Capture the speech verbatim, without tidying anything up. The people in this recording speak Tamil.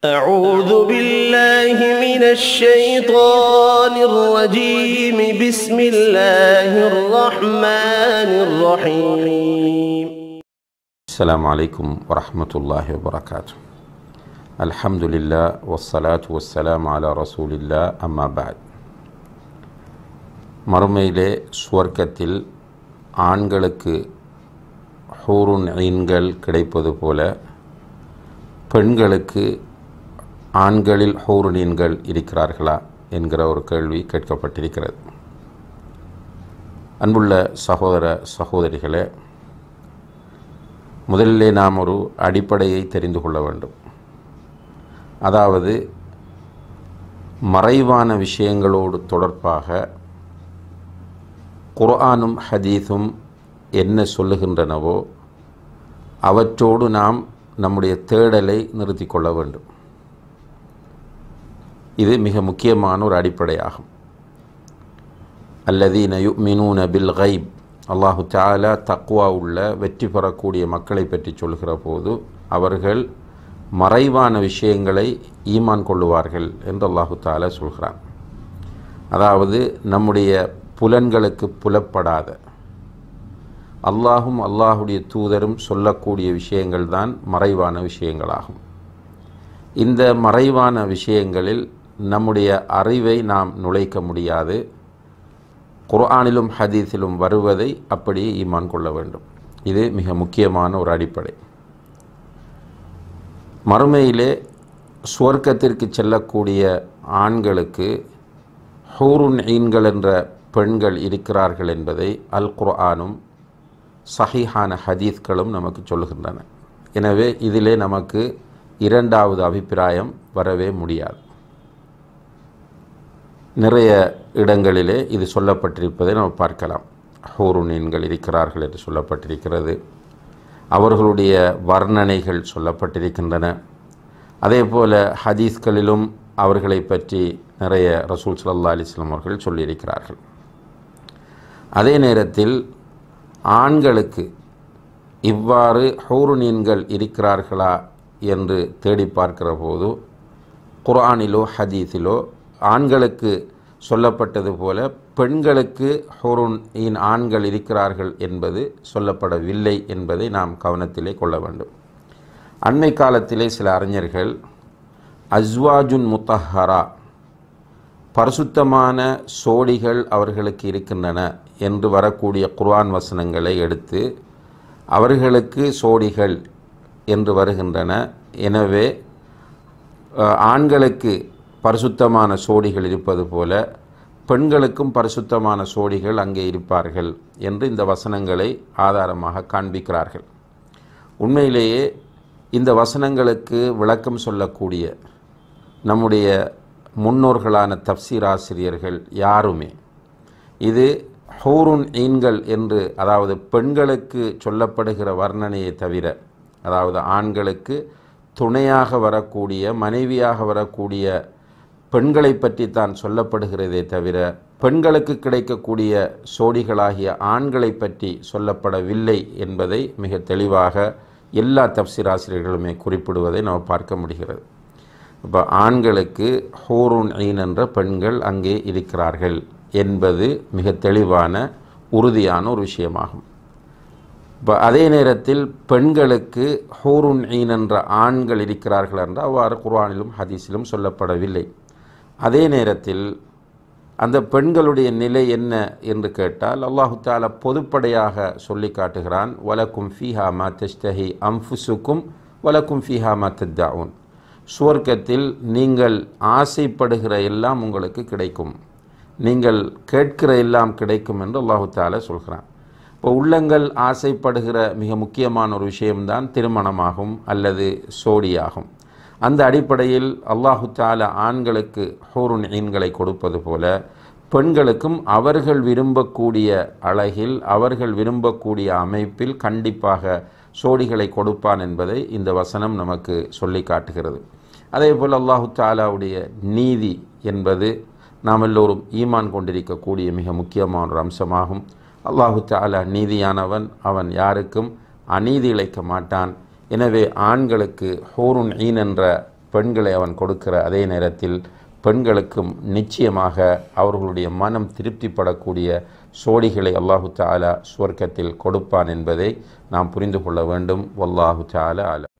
أعوذ بالله من الشيطان الرجيم بسم الله الرحمن الرحيم السلام عليكم ورحمة الله وبركاته الحمد لله والصلاة والسلام على رسول الله أما بعد மறுமையிலே சுவர்க்கத்தில் ஆண்களுக்கு ஹூருன் ஈன்கள் கிடைப்பது போல பெண்களுக்கு ஆண்களில் ஹூருலீன்கள் இருக்கிறார்களா என்கிற ஒரு கேள்வி கேட்கப்பட்டிருக்கிறது. அன்புள்ள சகோதர சகோதரிகளே, முதலிலே நாம் ஒரு அடிப்படையை தெரிந்து கொள்ள வேண்டும். அதாவது மறைவான விஷயங்களோடு தொடர்பாக குர்ஆனும் ஹதீஸும் என்ன சொல்லுகின்றனவோ அவற்றோடு நாம் நம்முடைய தேடலை நிறுத்தி கொள்ள வேண்டும். இது மிக முக்கியமான ஒரு அடிப்படையாகும். அல்லதீன யுமினூன பில் கைப், அல்லாஹு தஆலா தக்வா உள்ள வெற்றி பெறக்கூடிய மக்களை பற்றி சொல்கிற போது அவர்கள் மறைவான விஷயங்களை ஈமான் கொள்ளுவார்கள் என்று அல்லாஹு தஆலா சொல்கிறான். அதாவது நம்முடைய புலன்களுக்கு புலப்படாத, அல்லாஹும் அல்லாஹுடைய தூதரும் சொல்லக்கூடிய விஷயங்கள் தான் மறைவான விஷயங்களாகும். இந்த மறைவான விஷயங்களில் நம்முடைய அறிவை நாம் நுழைக்க முடியாது. குர்ஆனிலும் ஹதீஸிலும் வருவதை அப்படியே ஈமான் கொள்ள வேண்டும். இது மிக முக்கியமான ஒரு அடிப்படை. மறுமையிலே சுவர்க்கத்திற்கு செல்லக்கூடிய ஆண்களுக்கு ஹூருன் ஈன்கள் என்ற பெண்கள் இருக்கிறார்கள் என்பதை அல் குர்ஆனும் சஹீஹான ஹதீஸ்களும் நமக்கு சொல்லுகின்றன. எனவே இதிலே நமக்கு இரண்டாவது அபிப்பிராயம் வரவே முடியாது. நிறைய இடங்களிலே இது சொல்லப்பட்டிருப்பதை நாம் பார்க்கலாம். ஹூருலீன்கள் இருக்கிறார்கள் என்று சொல்லப்பட்டிருக்கிறது. அவர்களுடைய வர்ணனைகள் சொல்லப்பட்டிருக்கின்றன. அதே போல் ஹதீஸ்களிலும் அவர்களை பற்றி நிறைய ரசூல் ஸல்லல்லாஹு அலைஹி வஸல்லம் அவர்கள் சொல்லியிருக்கிறார்கள். அதே நேரத்தில் ஆண்களுக்கு இவ்வாறு ஹூருலீன்கள் இருக்கிறார்களா என்று தேடி பார்க்கிற போது குர்ஆனிலோ ஹதீஸிலோ ஆண்களுக்கு சொல்லப்பட்டது போல பெண்களுக்கு ஹூருன் ஈன் ஆண்கள் இருக்கிறார்கள் என்பது சொல்லப்படவில்லை என்பதை நாம் கவனத்திலே கொள்ள வேண்டும். அண்மை காலத்திலே சில அறிஞர்கள் அஸ்வாஜுன் முத்தஹரா, பரிசுத்தமான சோடிகள் அவர்களுக்கு இருக்கின்றன என்று வரக்கூடிய குர்ஆன் வசனங்களை எடுத்து அவர்களுக்கு சோடிகள் என்று வருகின்றன, எனவே ஆண்களுக்கு பரிசுத்தமான சோடிகள் இருப்பது போல பெண்களுக்கும் பரிசுத்தமான சோடிகள் அங்கே இருப்பார்கள் என்று இந்த வசனங்களை ஆதாரமாக காண்பிக்கிறார்கள். உண்மையிலேயே இந்த வசனங்களுக்கு விளக்கம் சொல்லக்கூடிய நம்முடைய முன்னோர்களான தஃப்சீர் ஆசிரியர்கள் யாருமே இது ஹூருன் ஈன்கள் என்று, அதாவது பெண்களுக்கு சொல்லப்படுகிற வர்ணனையை தவிர, அதாவது ஆண்களுக்கு துணையாக வரக்கூடிய மனைவியாக வரக்கூடிய பெண்களை பற்றி தான் சொல்லப்படுகிறதே தவிர பெண்களுக்கு கிடைக்கக்கூடிய சோடிகளாகிய ஆண்களை பற்றி சொல்லப்படவில்லை என்பதை மிக தெளிவாக எல்லா தஃப்சீர் ஆசிரியர்களுமே குறிப்பிடுவதை நாம் பார்க்க முடிகிறது. இப்போ ஆண்களுக்கு ஹூருன் ஈன் என்ற பெண்கள் அங்கே இருக்கிறார்கள் என்பது மிக தெளிவான உறுதியான ஒரு விஷயமாகும். இப்போ அதே நேரத்தில் பெண்களுக்கு ஹூருன் ஈன் என்ற ஆண்கள் இருக்கிறார்கள் என்றால் அவ்வாறு குர்ஆனிலும் ஹதீஸிலும் சொல்லப்படவில்லை. அதே நேரத்தில் அந்த பெண்களுடைய நிலை என்ன என்று கேட்டால் அல்லாஹு தஆலா பொதுப்படையாக சொல்லி காட்டுகிறான். வலக்கும் ஃபீஹா மா தஷ்தஹி அன்ஃபுசுக்கும் வலக்கும் ஃபீஹா மா தத்தஊன், சுவர்க்கத்தில் நீங்கள் ஆசைப்படுகிற எல்லாம் உங்களுக்கு கிடைக்கும், நீங்கள் கேட்கிற எல்லாம் கிடைக்கும் என்று அல்லாஹு தஆலா சொல்கிறான். இப்போ உள்ளங்கள் ஆசைப்படுகிற மிக முக்கியமான ஒரு விஷயம்தான் திருமணமாகும் அல்லது சோடியாகும். அந்த அடிப்படையில் அல்லாஹு தஆலா ஆண்களுக்கு ஹூருன் ஈன்களை கொடுப்பது போல பெண்களுக்கும் அவர்கள் விரும்பக்கூடிய அழகில் அவர்கள் விரும்பக்கூடிய அமைப்பில் கண்டிப்பாக சோடிகளை கொடுப்பான் என்பதை இந்த வசனம் நமக்கு சொல்லி காட்டுகிறது. அதே போல் அல்லாஹு தஆலாவுடைய நீதி என்பது நாம் எல்லோரும் ஈமான் கொண்டிருக்கக்கூடிய மிக முக்கியமான ஒரு அம்சமாகும். அல்லாஹு தஆலா நீதியானவன், அவன் யாருக்கும் அநீதி இழைக்க மாட்டான். எனவே ஆண்களுக்கு ஹூருன் ஈன் என்ற பெண்களை அவன் கொடுக்கிற அதே நேரத்தில் பெண்களுக்கும் நிச்சயமாக அவர்களுடைய மனம் திருப்திப்படக்கூடிய சோடிகளை அல்லாஹு தஆலா சுவர்க்கத்தில் கொடுப்பான் என்பதை நாம் புரிந்து கொள்ள வேண்டும். வல்லாஹு தஆலா அலம்.